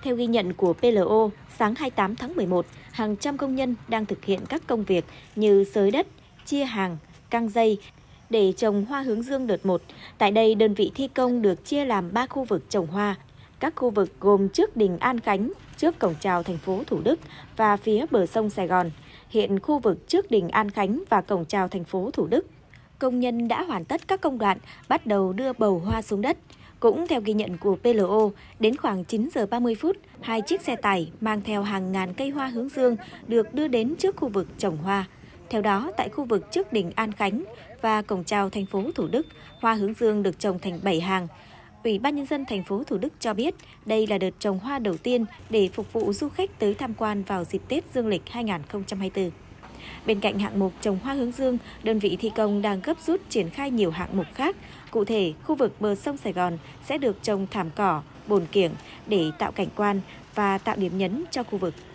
Theo ghi nhận của PLO, sáng 28 tháng 11, hàng trăm công nhân đang thực hiện các công việc như xới đất, chia hàng, căng dây để trồng hoa hướng dương đợt 1. Tại đây, đơn vị thi công được chia làm 3 khu vực trồng hoa. Các khu vực gồm trước đình An Khánh, trước cổng chào thành phố Thủ Đức và phía bờ sông Sài Gòn. Hiện khu vực trước đình An Khánh và cổng chào thành phố Thủ Đức, công nhân đã hoàn tất các công đoạn, bắt đầu đưa bầu hoa xuống đất. Cũng theo ghi nhận của PLO, đến khoảng 9 giờ 30 phút, 2 chiếc xe tải mang theo hàng ngàn cây hoa hướng dương được đưa đến trước khu vực trồng hoa. Theo đó, tại khu vực trước đình An Khánh và cổng chào thành phố Thủ Đức, hoa hướng dương được trồng thành 7 hàng. Ủy ban Nhân dân thành phố Thủ Đức cho biết đây là đợt trồng hoa đầu tiên để phục vụ du khách tới tham quan vào dịp Tết Dương lịch 2024. Bên cạnh hạng mục trồng hoa hướng dương, đơn vị thi công đang gấp rút triển khai nhiều hạng mục khác. Cụ thể, khu vực bờ sông Sài Gòn sẽ được trồng thảm cỏ, bồn kiểng để tạo cảnh quan và tạo điểm nhấn cho khu vực.